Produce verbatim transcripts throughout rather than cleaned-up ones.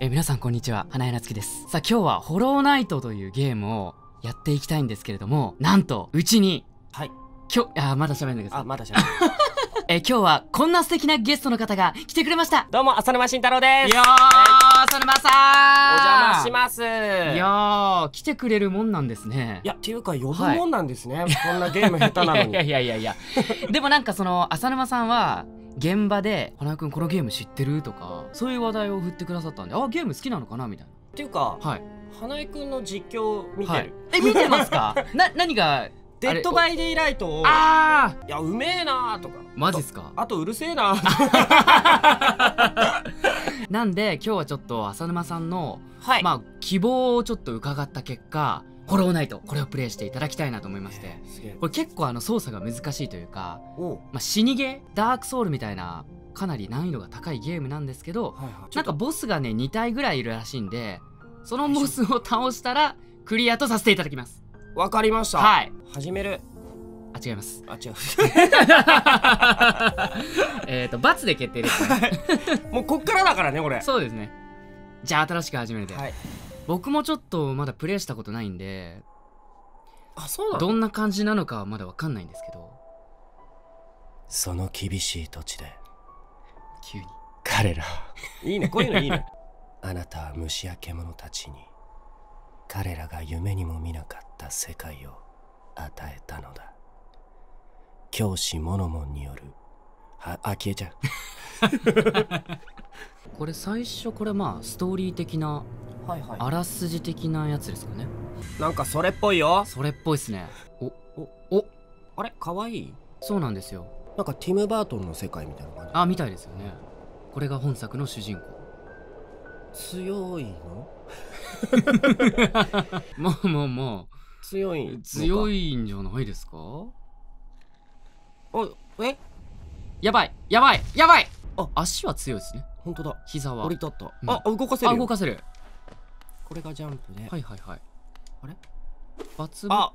え皆さんこんにちは、花江夏樹です。さあ今日はホローナイトというゲームをやっていきたいんですけれども、なんとうちにはい今日あまだ喋んないでください。 あまだしゃべるえ今日はこんな素敵なゲストの方が来てくれました。 どうも浅沼慎太郎です。 いやー浅沼さんお邪魔します。いいやー来てくれるもんなんですね。 いやっていうか呼ぶもんなんですね、はい、こんなゲーム下手なのに。 いやいやいやいやでもなんかその浅沼さんは現場で「花江くんこのゲーム知ってる?」とかそういう話題を振ってくださったんで、あゲーム好きなのかなみたいな。 っていうか、はい、花江くんの実況見てる、はい、え見てますか？な何がデッドバイデイライトをああいやうめえなーとか。 マジっすか？ あとうるせえななんで今日はちょっと浅沼さんの、はい、まあ希望をちょっと伺った結果ホローナイトこれをプレイしていただきたいなと思いまして、これ結構あの操作が難しいというか、まあ、死にゲーダークソウルみたいなかなり難易度が高いゲームなんですけど、はいはい、なんかボスがねに体ぐらいいるらしいんで、そのボスを倒したらクリアとさせていただきます。 わかりました。はい、始める。 あ違います。 あ違うえっと罰で決定ですねもうこっからだからねこれ。 そうですね。じゃあ新しく始めるで、はい、僕もちょっとまだプレイしたことないんで、 あそうなの？ どんな感じなのかはまだわかんないんですけど、 その厳しい土地で急に彼らいいねこういうのいいねあなたは虫や獣たちに彼らが夢にも見なかった世界を与えたのだ。教師モノモンによるはあ消えちゃうこれ最初これまあストーリー的な、はいはい、あらすじ的なやつですかね。 なんかそれっぽいよ。 それっぽいっすね。おおおあれかわいい。 そうなんですよ。 なんかティム・バートンの世界みたいな感じ。 あみたいですよね。これが本作の主人公。 強いのまあまあまあ強い強いんじゃないですか。 あえやばいやばいやばい。あ足は強いですね。 本当だ。膝は降り立った、 うん、あ動かせる。 あ動かせる。 これがジャンプで、 はいはいはい。 あれ ×ボ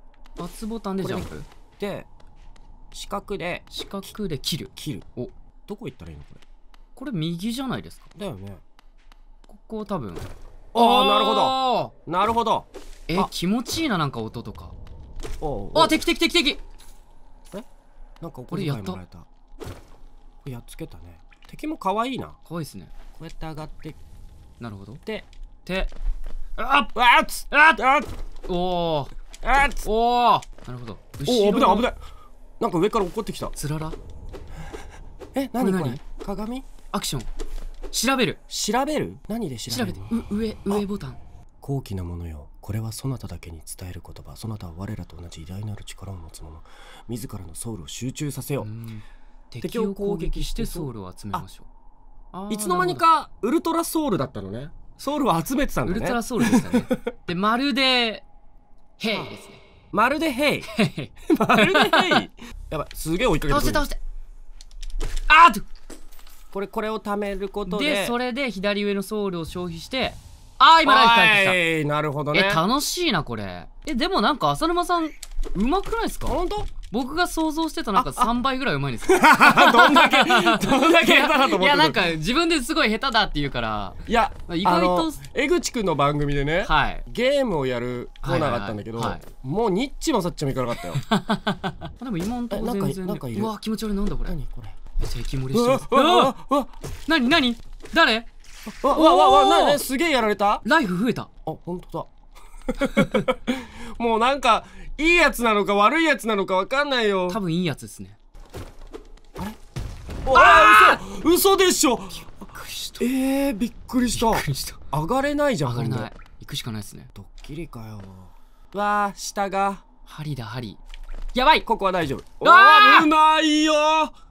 ×ボタンでジャンプで四角で四角で切る切る。おどこ行ったらいいのこれ。これ右じゃないですか。 だよね。 ここ多分。 ああなるほどなるほど。 え気持ちいいな、なんか音とか。 おあ敵敵敵敵。 えなんかお小遣いもらえた。これやっつけたね。敵も可愛いな。 可愛いですね。 こうやって上がって。 なるほど。 で手あっあっあっあっおおあっおおなるほど。 おお危ない危ない。なんか上から落っこってきた。 つらら。 え何これ鏡。 アクション調べる。 調べる。何で調べるの？ 上上ボタン。 高貴なものよ、これはそなただけに伝える言葉。そなたは我らと同じ偉大なる力を持つ者。自らのソウルを集中させよう。 敵を攻撃してソウルを集めましょう。 いつの間にかウルトラソウルだったのね。ソウルを集めてたんだね。 ウルトラソウルでしたねでまるでヘイですね。 まるでヘイまるでヘイやばいすげえ追いかけてくる。 倒して倒して。あーっとこれこれを貯めることででそれで左上のソウルを消費して、あー今ライフ返ってきた。 なるほどね。 え楽しいなこれ。えでもなんか浅沼さんうまくないですか？ 本当？ 僕が想像してたなんかさんばいぐらいうまいんですよどんだけどんだけ下手だと思って。 いやなんか自分ですごい下手だって言うから。いや意外と江口くんの番組でね、はい、ゲームをやるコーナーがあったんだけど、もうニッチもサッチもいかなかったよでも今んとこ全然、ね、なんかいる。うわ気持ち悪い。なんだこれ。何これ。敵盛りしてます。 うわうわ何何誰。 わわわわなすげえやられた。 ライフ増えた。あ本当だもうなんかいいやつなのか悪いやつなのかわかんないよ。 多分いいやつですね。 あれあー嘘嘘でしょ。びっくりした。 えーびっくりした。 びっくりした。 上がれないじゃん。 上がれない。行くしかないですね。 ドッキリかよ。わー下が針だ針。やばい。 ここは大丈夫。 あ危ないよー。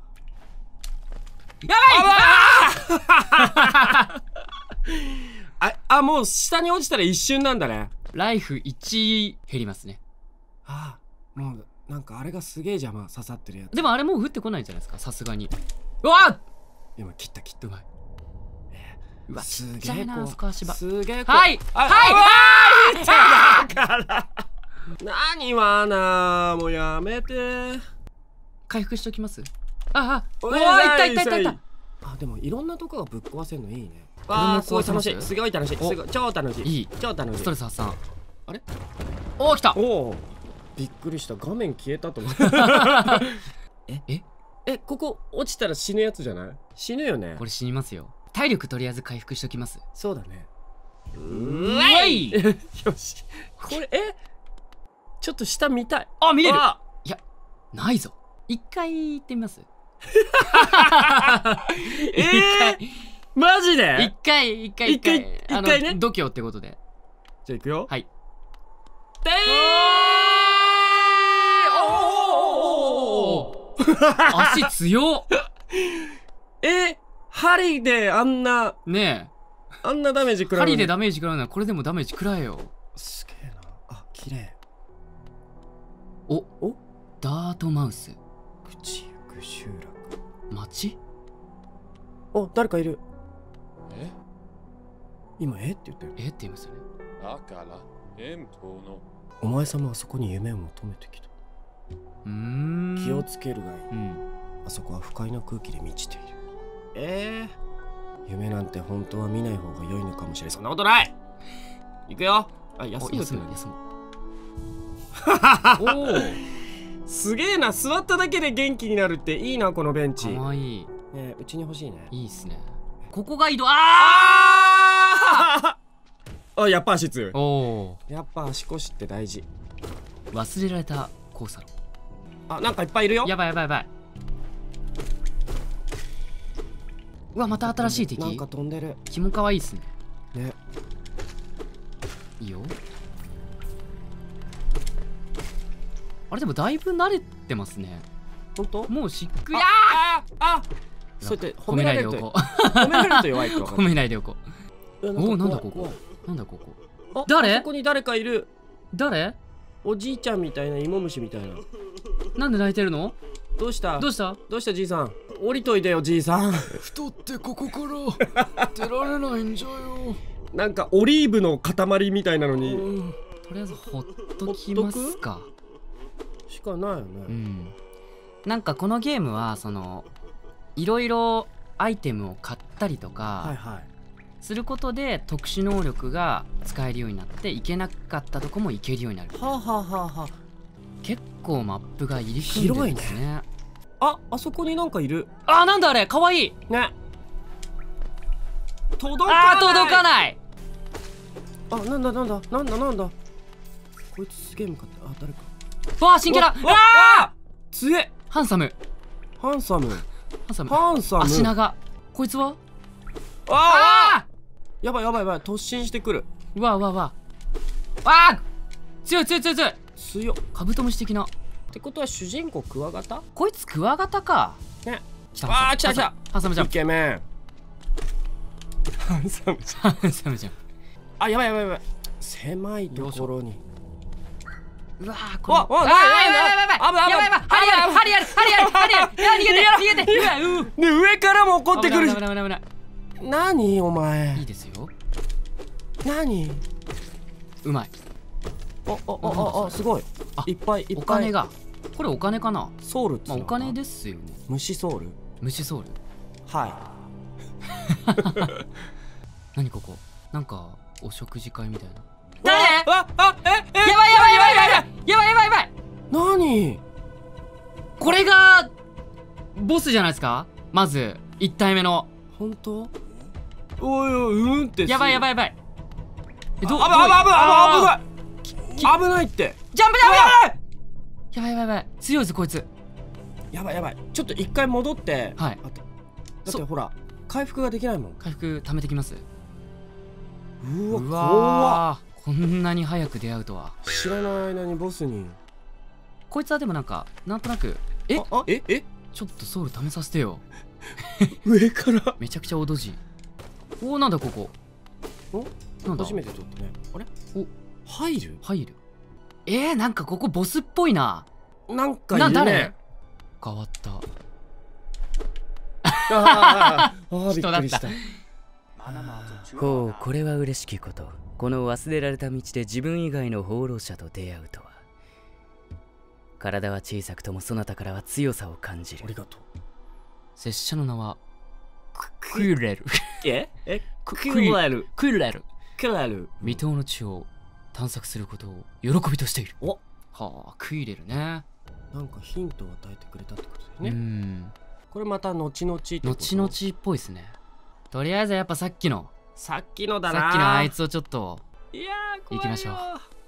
やばいああもう下に落ちたら一瞬なんだね。 ライフいち減りますね。 ああもうなんかあれがすげえ邪魔刺さってるやつ。 でもあれもう降ってこないんじゃないですかさすがに。うわっ今切った切った。うまい。 うわすげえちっちゃいなそこ足場。 すげえはいはいはいだから何はなもうやめて。 回復しときます。ああうわいったいったいったいった。あでもいろんなとこがぶっ壊せるのいいね。 わあすごい楽しい、すごい楽しい、すごい超楽しい、 いい超楽しい。 ストレス発散。 あれ、 おお来た。 おおびっくりした、画面消えたと思ってえええ、ここ落ちたら死ぬやつじゃない？死ぬよね。 これ死にますよ。体力とりあえず回復しときます。 そうだね。 うわいよし、これえちょっと下見たい。 あ、見れる。いやないぞ。一回行ってみます。 えー、マジで一回一回一回一回ね、 度胸ってことで。 じゃあ行くよ。 はい。 でーお足強っえ、針であんなねえ、あんなダメージ食らう。 針でダメージ食らうならこれでもダメージ食らえよ。 すげえな。あ、綺麗。 おおダートマウス。 口行く集落。 町？ お、誰かいる。え、今えって言ったよ。 えって言いますよね。 だから遠方のお前様はそこに夢を求めてきた。 うーん、 気をつけるがいい、 うん、 あそこは不快な空気で満ちている。えー、夢なんて本当は見ない方が良いのかもしれない。そんなことない。行くよ。あ、休む休む休むおおすげえな。座っただけで元気になるっていいな、このベンチ。 かわいいね、うちに欲しいね。 いいっすね。ここが移動。あああ、やっぱ足強い。 おお、 やっぱ足腰って大事。 忘れられたコーサロ。 あ、なんかいっぱいいるよ。 やばいやばいやばい。うわ、また新しい敵。 なんか飛んでる。 気も可愛いっすね。 ね、 いいよ。あれでもだいぶ慣れてますね。 本当？ もうしっくり。 あああ、そうやって褒められると褒められると弱いって分かる。 褒めないでおこう。おお、なんだここ。なんだここ。誰？ あそこに誰かいる。 誰？ おじいちゃんみたいな、芋虫みたいな。 なんで泣いてるの？ どうした？ どうした？ どうしたじいさん。降りといてよじいさん。 太ってここから出られないんじゃよ。 なんかオリーブの塊みたいなのに。 とりあえずほっときますか。 しかないよね。 うん。なんかこのゲームはそのいろいろアイテムを買ったりとか、 はいはい、 することで特殊能力が使えるようになって、行けなかったとこも行けるようになる。 はあ、はあはあはあ、 結構マップが入り組んでるんですね。 広いね。あ、あそこになんかいる。 あ、なんだあれ、かわいいね。届かない。 あー、届かない。 あ、なんだなんだなんだなんだ。こいつすげえ向かって。あ、誰か。 わあ、新キャラ。 うわあ、強え。 ハンサム。 ハンサム。 ハンサム。 ハンサム。 足長。こいつは？ ああ、やばいやばいやばい、突進してくる。 うわうわうわ。あー、強い強い強い強い。 強っ。 カブトムシ的な。 ってことは主人公クワガタ？ こいつクワガタか。 ね。 来た。 あー、来た来た。 ハンサムじゃん。 イケメン。ハンサムじゃん。 ハンサムじゃん。 あ、やばいやばいやばい。狭いところに。 うわー、これ。 わわ、 あー、やばいやばいやばいやばいやばいやばい。針ある針ある針ある針ある。いや、逃げて逃げて。うわ、う。 ね、上からも怒ってくる。 危ない危ない危ない危ない。 何お前。 いいですよ。 何？ うまい。 ああああ、すごい。 あ、 いっぱいいっぱい。 お金が。これお金かな。 ソウルっつうの。 まあお金ですよね。 虫ソウル。 虫ソウル。 は何ここ。なんかお食事会みたいな。 い。 誰？ ああ、ええ、 やばいやばいやばいやばいやばいやばいやばいやばい。 何？ これがボスじゃないですか。まずいち体目の。 本当？おいおい、うんって。 やばいやばいやばい。 え、ど、あぶあぶあぶあぶ危ない危ないって。 ジャンプジャンプやばいやばいやばい。強いぞこいつ。 やばいやばい。ちょっと一回戻って。 はい。 だってほら回復ができないもん。 回復貯めてきます。 うわ、 う怖わー、こんなに早く出会うとは。 知らない間にボスに。 こいつはでもなんかなんとなく、えああ、ええ、 ちょっとソウル貯めさせてよ。 上からめちゃくちゃおどじ。おお、なんだここ。 お、 なんだ。 初めて撮ったね。あれ、 お、 入る入る。えー、なんかここボスっぽいな。 なんかいるね。 な、誰？変わった。 ああ、びっくりした。 ほう、これは嬉しきこと。この忘れられた道で自分以外の放浪者と出会うとは。体は小さくともそなたからは強さを感じる。 ありがとう。 拙者の名はクイレル。 ええクイレル。 クイレル。 クイレル。 未踏の地を探索することを喜びとしている。 おはあ、クイレルね。 なんかヒントを与えてくれたってことだよね。 うん。 これまた後々ってこと？ 後々っぽいですね。とりあえずやっぱさっきの。 さっきのだな。 さっきのあいつをちょっと。 いやー、 行きましょう。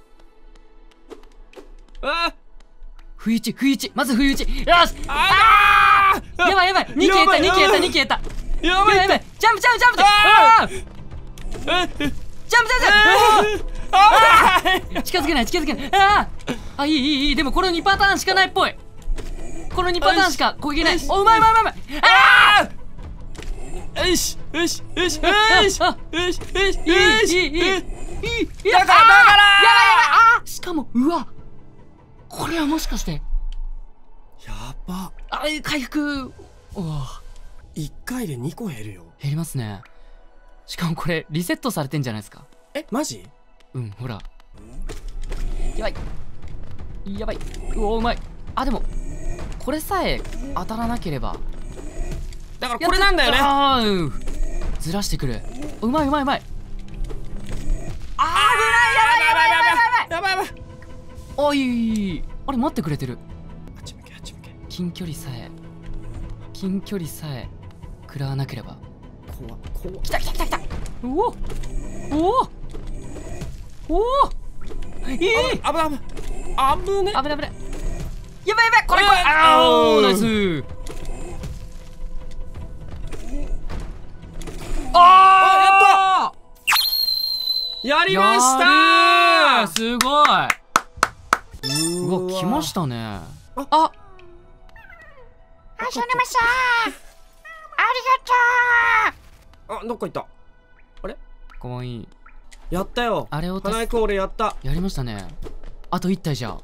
あ不意打ち、不意打ち、まず不意打ち。よし。ああ。やばいやばい。に消えた、に消えた、に消えた。やばいやばい。ジャンプジャンプジャンプ。ああ。ジャンプジャンプジャンプ。ああ。近づけない近づけない。ああ。あ、いいいいいい。でもこのにパターンしかないっぽい。このにパターンしか攻撃ない。お、うまいうまいうまい。ああ。よしよしよしよしよしよしよし。いいいいいい。だからだから。やばいやばい。あ。しかもうわ。これはもしかして。 やば。 あ、回復。おお。 いっかいでにこ減るよ。 減りますね。しかもこれリセットされてんじゃないですか。 え、マジ？ うん、ほら。やばい。やばい。うお、うまい。あ、でもこれさえ当たらなければ。 だからこれなんだよね。 あー、うん、ずらしてくる。うまいうまいうまい。あー、危ない。やばいやばいやばいやばいやばいやばい。おい、あれ待ってくれてる。 あっち向けあっち向け。 近距離さえ近距離さえ食らわなければ。 怖っ怖っ。 来た来た来た来た。おおおおお、いい。危ない危ない危ない危ない危ない。やばいやばい。これこれ。ああ、ナイス。ああ、 やった。やりましたー。 すごい。うわ、来ましたね。あ、 浅沼さん、ありがとう。 あ、どっか行った。あれ？ かわいい。 やったよ。 あれを花井くん俺やった。 やりましたね。あといち体じゃ。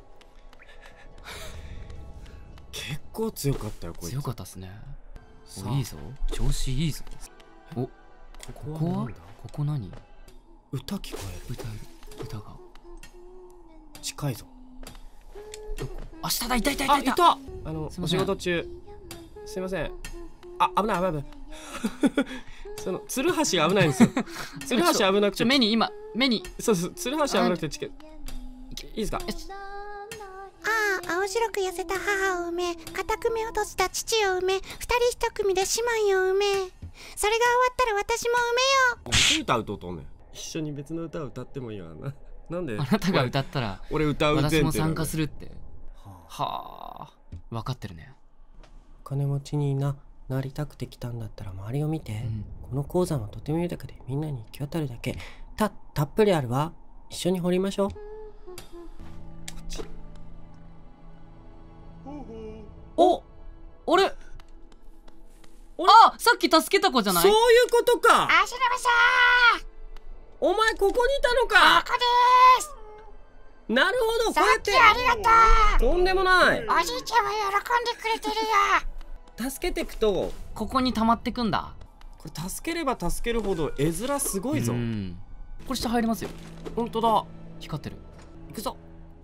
結構強かったよこいつ。 強かったっすね。お、いいぞ。調子いいぞ。お、ここはここ何？ 歌聞こえる。 歌歌が近いぞ。 あ、下だ。いたいたいたいた。 あのお仕事中すいません。あ、危ない危ない危ない。そのツルハシが危ないんですよ。ツルハシ危なくて。 目に今目に。 そうそう、ツルハシ危なくてチケ。いいですか？ ああ、青白く痩せた母を産め、固く目を閉じた父を産め、二人一組で姉妹を産め。それが終わったら私も産めよ。 歌うととね。一緒に別の歌を歌ってもいいわな。なんで？ あなたが歌ったら俺歌う前提。 私も参加するって。はあ、分かってるね。 金持ちにななりたくて来たんだったら周りを見て、うん、この鉱山はとても豊かでみんなに行き渡るだけたたっぷりあるわ。一緒に掘りましょう。こっち。 お、あれ、あ、さっき助けた子じゃない？ そういうことか。 浅沼さん、 お前ここにいたのか。 ここでーす。 なるほど、こうやって。 ありがとう。とんでもない。 おじいちゃんは喜んでくれてるよ。助けていくとここに溜まってくんだ。 これ助ければ助けるほど絵面すごいぞ。 これ下入りますよ。 ほんとだ。 光ってる。 いくぞ。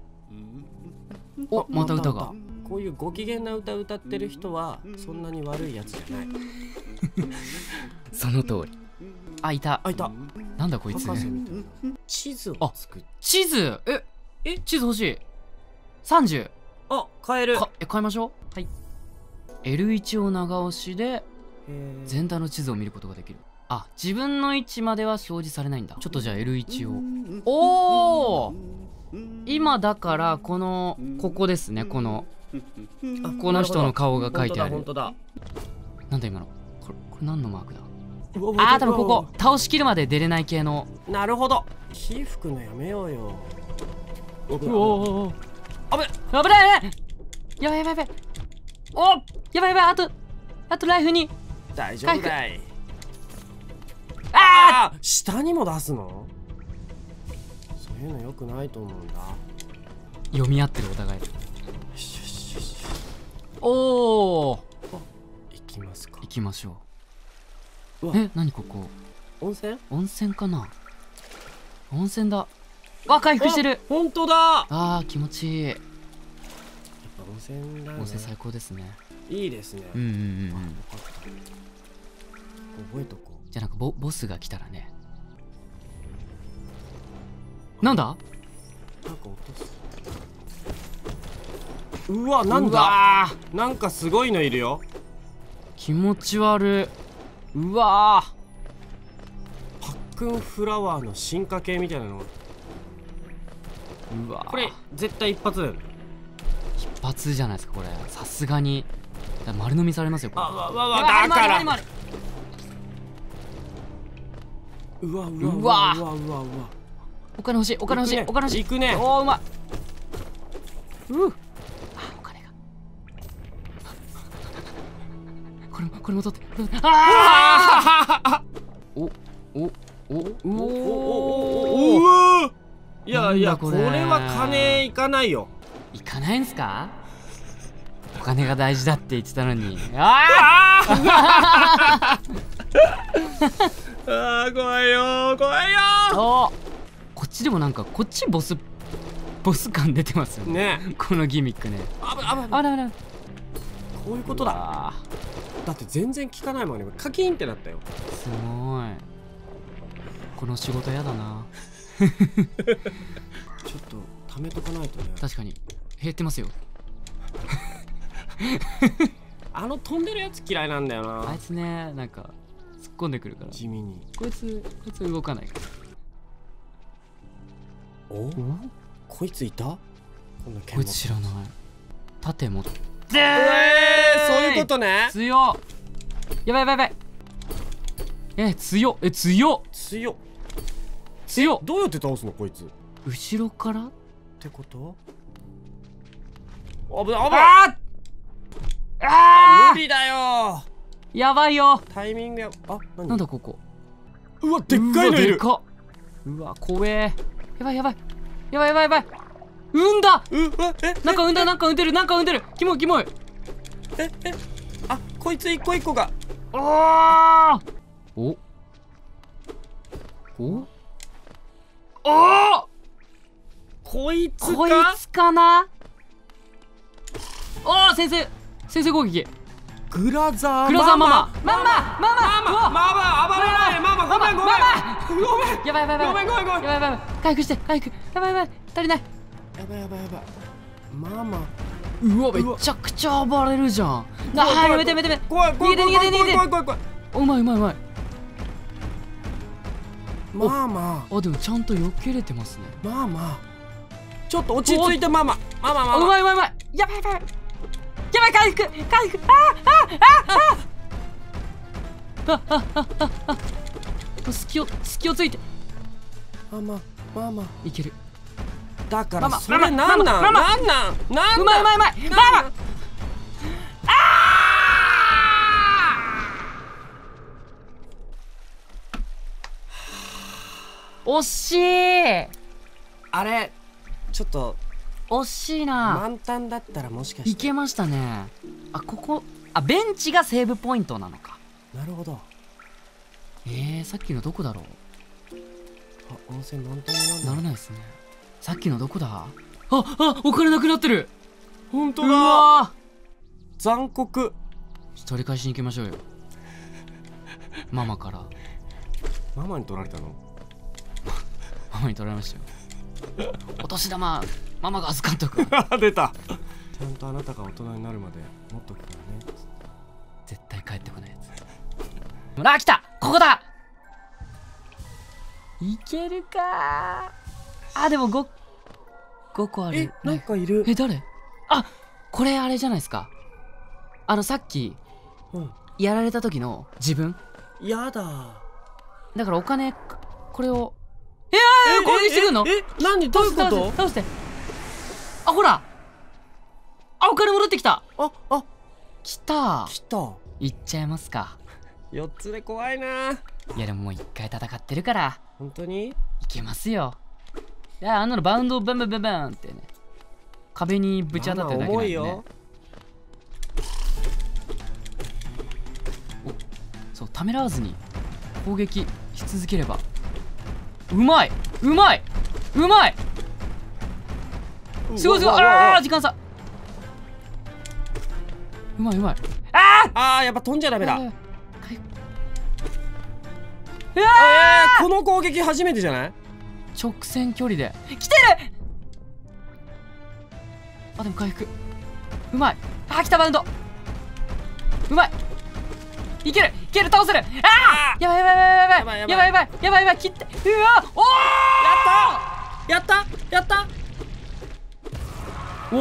お、また歌が。 こういうご機嫌な歌歌ってる人はそんなに悪いやつじゃない。 その通り。あ、いた。 あ、いた。 なんだこいつ。 地図を作っ。 地図。え、え、地図欲しい。さんじゅう。 あ、買える。 え、買いましょう。はい。エルワン を長押しで全体の地図を見ることができる。あ、自分の位置までは表示されないんだ。ちょっとじゃあ エルワン を。おお。今だからこのここですね。このこの人の顔が書いてある。 本当だ。 なんだ今の。これこれ何のマークだ。あー、多分ここ倒しきるまで出れない系の。 なるほど。火吹くのやめようよ。 おお、危ない危ないね。やばいやばいやばい。お、やばいやばい。あとあとライフに。 大丈夫だい。 ああ、下にも出すの？そういうの良くないと思うんだ。 読み合ってるお互い。おお。 行きますか。 行きましょう。え、何ここ？ 温泉？ 温泉かな。温泉だ。わ、回復してる。 本当だ。 あー、気持ちいい。やっぱ温泉だよね。 温泉最高ですね。 いいですね。 うんうんうん。 覚えとこう。 じゃあなんかボボスが来たらね。なんだ？ なんか落とす。うわ、なんだ？なんかすごいのいるよ。 気持ち悪い。うわー、パックンフラワーの進化系みたいなの。 うわー、 これ絶対一発だよね。 一発じゃないですかこれ。さすがにだ丸飲みされますよこれ。 あわわわ、だからうわうわうわうわうわうわうわ。 お金欲しい、お金欲しい、お金欲しい。 いくね。 おお、うまい。うう、あ、お金が。これもこれも取って。ああ。おおおおおおお。いやいや、これは金いかないよ。 いかないんすか？お金が大事だって言ってたのに。ああ。 ああ、怖いよ怖いよ。 お、こっちでもなんかこっちボスボス感出てますよね。 ね、 このギミックね。 あぶあぶあらあら。 こういうことだ。だって全然効かないもんね。カキンってなったよ。 すごい。この仕事やだな。 ちょっと貯めとかないとね。 確かに減ってますよ。 あの飛んでるやつ嫌いなんだよな。 あいつね、なんか突っ込んでくるから地味に。 こいつこいつ動かないから。 お、こいついた？こいつ知らない。盾持って。 えー、そういうことね。 強っ。やばいやばいやばい。え、強っ。え、強っ。 強っ。 強っ。 どうやって倒すのこいつ？ 後ろからってこと？危ない危ない。 あーあー、 無理だよ。 やばいよ。 タイミングや。あ、何？ なんだここ。 うわ、でっかいのいる。 でかっ。うわ、怖え。やばいやばいやばいやばいやばい。産んだ。 うわ、え、 なんか産んだ、なんか産んでる、なんか産んでる。キモいキモい。 ええ、あ、こいつ一個一個が。 あーおおお、 こいつか。 こいつかな。おー、先生先生攻撃。 グラザーグラザーママママママママ暴れない。ママごめんごめんごめん。 やばいやばいやばいごめんごめんごめん。 やばいやばい。回復して回復。やばいやばい、足りない。 やばいやばいやばい。ママ、 うわ、めちゃくちゃ暴れるじゃん。あー、やめてやめてやめて。 怖い怖い怖い怖い怖い怖い怖い怖い。 うまいうまいうまい。 ママ、 あ、でもちゃんと避けれてますね。 ママ、ちょっと落ち着いて。ママママママ。 うまいうまいうまい。やばいやばいやばい、回復回復。あーあーあーあーあああああ、隙を隙をついて。 ママママ、 いける。 だからママそれなんなんなんなんなんなん。 うまいうまいうまい。ママ、あー、惜しい。 あれちょっと惜しいな。 満タンだったらもしかして。 いけましたね。あ、ここ、あ、ベンチがセーブポイントなのか。 なるほど。 えー、さっきのどこだろう。 あ、温泉満タンになる。 ならないですね。さっきのどこだ。ああ、お金なくなってる。 本当うだ。 わ、 残酷。 取り返しに行きましょうよ。ママから。 ママに取られたの？ ママに取られましたよ。お年玉ママが預かっとく。 出た。ちゃんとあなたが大人になるまで持っとくからね。 絶対帰ってこないやつ。あ、来た。ここだ。いけるか。あ、でも 5, 5個ある。 え、なんかいる。 え、誰？あ、これあれじゃないですか。あのさっき、うん、やられた時の自分。 やだ。 だからお金これを。えー、攻撃してくるの？ え、何どういうこと？ 倒して。あ、ほら。あ、お金戻ってきた。 あ、あ、 来た。 来た。 いっちゃいますか。 よっつで怖いな。 いやでももういっかい戦ってるから。 本当に？ いけますよ。いや、あんなのバウンドバンバンバンバンってね、壁にぶち当たってるだけなんでね。重いよ。お、そう、ためらわずに攻撃し続ければ。うまいうまいうまい。すごいすごい。ああ、時間差。うまいうまい。あああ、やっぱ飛んじゃダメだ。 うわー、この攻撃初めてじゃない？ 直線距離で来てる。あ、でも回復うまい。あ、来たバウンドうまい。いけるいける、倒せる。あー、やばいやばいやばいやばいやばいやばいやばいやばいやばい、切って、うわ、おお、 やったやったやった。 う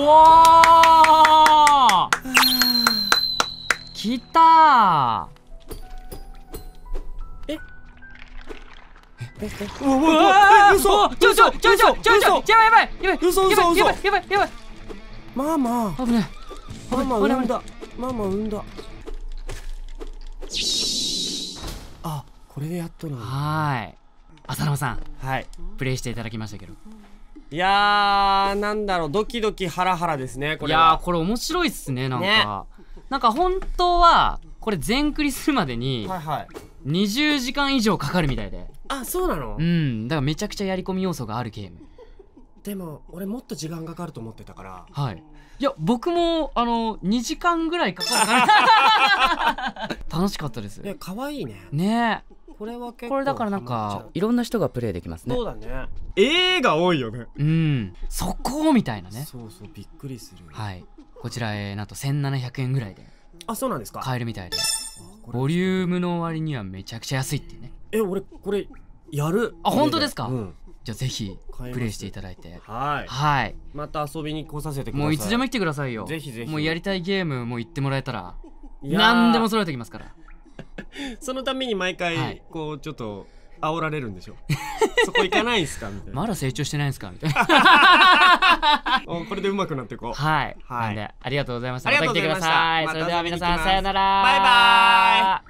わー、来たー。 えええうわー、嘘、ちょちょちょちょちょちょ、やばいやばいやばい、 嘘嘘嘘やばいやばいやばい。 ママ危ない。 ママ産んだ。ママ産んだ。あ、これでやっとな。 はーい、浅沼さん、 はい、 プレイしていただきましたけど、 いやー、なんだろう、ドキドキハラハラですね、これは。 いやー、これ面白いっすね。なんか、 ね、 なんか本当はこれ全クリするまでにはいはい、 にじゅうじかん以上かかるみたいで。 あ、そうなの？ うん、だからめちゃくちゃやり込み要素があるゲーム。 でも俺もっと時間かかると思ってたから。 はい、いや僕もあのにじかんぐらいかかるかな。楽しかったです。 え、可愛いね。 ねえ、 これは結構これだからなんかいろんな人がプレイできますね。 そうだね。絵が多いよね。 うん、そこみたいなね。 そうそう、びっくりする。 はい、こちらえー、なんとせんななひゃくえんぐらいであ、そうなんですか。 買えるみたいで、ボリュームの割にはめちゃくちゃ安いっていうね。 え、俺これやる。 あ、本当ですか？ うん、 じゃあぜひプレイしていただいて、 はい、 はい、 また遊びに来させてください。 もういつでも来てくださいよ。 ぜひぜひ。 もうやりたいゲームも言ってもらえたら何でも揃えてきますから。 そのために毎回こうちょっと煽られるんでしょ。そこ行かないんすかみたいな。 まだ成長してないんすかみたいな。 これで上手くなっていこう。 はい、 はい、 なんでありがとうございました。 また来てください。 それでは皆さんさよなら。 バイバイ。